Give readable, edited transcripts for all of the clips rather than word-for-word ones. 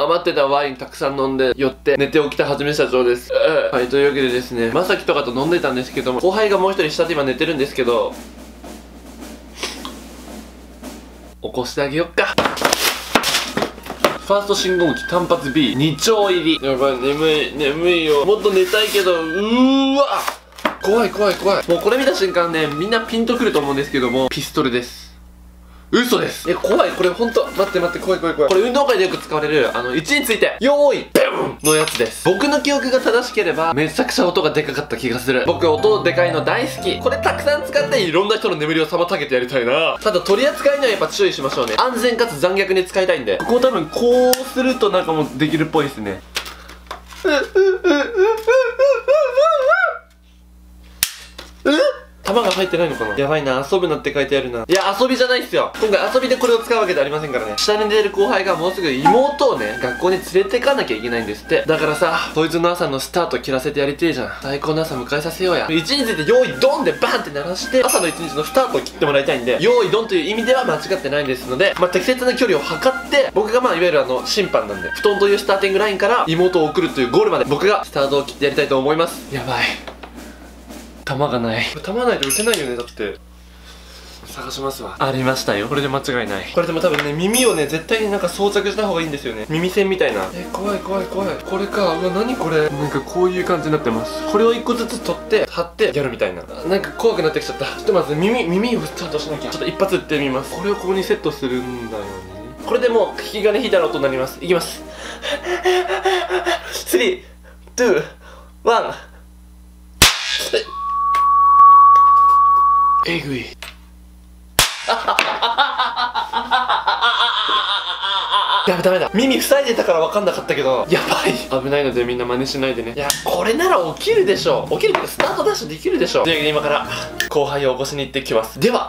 余ってたワインたくさん飲んで寄って寝て起きたはじめ社長です。はい、というわけでですね、まさきとかと飲んでたんですけども、後輩がもう一人下で今寝てるんですけど、起こしてあげよっか。ファースト信号機単発 B2 丁入り。やばい、眠いよ。もっと寝たいけど、わ怖い。もうこれ見た瞬間ね、みんなピンとくると思うんですけども、ピストルです。嘘です。怖い。これほんと、待って、怖い。これ運動会でよく使われる、位置について、よーい、ベンのやつです。僕の記憶が正しければ、めちゃくちゃ音がでかかった気がする。僕、音でかいの大好き。これたくさん使って、いろんな人の眠りを妨げてやりたいな。ただ、取り扱いにはやっぱ注意しましょうね。安全かつ残虐に使いたいんで。ここを多分、こうするとなんかもうできるっぽいですね。弾が入ってないのかな。やばいな、遊ぶなって書いてあるな。いや、遊びじゃないっすよ。今回遊びでこれを使うわけではありませんからね。下に出てる後輩がもうすぐ妹をね、学校に連れてかなきゃいけないんですって。だからさ、そいつの朝のスタート切らせてやりてえじゃん。最高の朝迎えさせようや。位置について用意ドンでバンって鳴らして、朝の一日のスタートを切ってもらいたいんで、用意ドンという意味では間違ってないんですので、適切な距離を測って、僕がいわゆる審判なんで、布団というスターティングラインから妹を送るというゴールまで、僕がスタートを切ってやりたいと思います。やばい。弾がない。弾ないと撃てないよね。だって探しますわ。ありましたよ。これで間違いない。これでも多分ね、耳をね、絶対になんか装着した方がいいんですよね。耳栓みたいな。怖い。これか。うわ、何これ。なんかこういう感じになってます。これを一個ずつ取って貼ってやるみたいな。なんか怖くなってきちゃった。ちょっとまず耳をちゃんとしなきゃ。ちょっと一発撃ってみます。これをここにセットするんだよね。これでもう引き金引いたら音になります。いきます。3、2、1。えぐい。ダメだ。耳塞いでたから分かんなかったけど、やばい。危ないのでみんな真似しないでね。いや、これなら起きるでしょ。起きるけどスタートダッシュできるでしょ。というわけで今から後輩を起こしに行ってきます。では。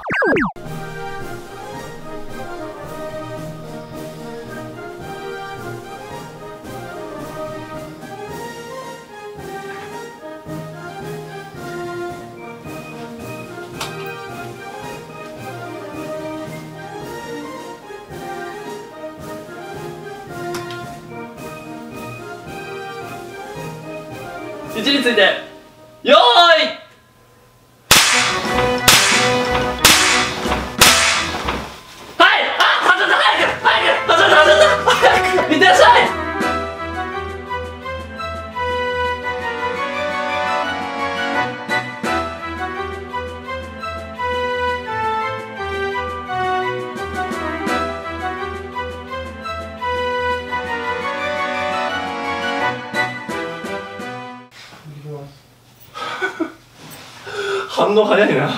位置についてよーい。はい。早くいってらっしゃい。反応早いな。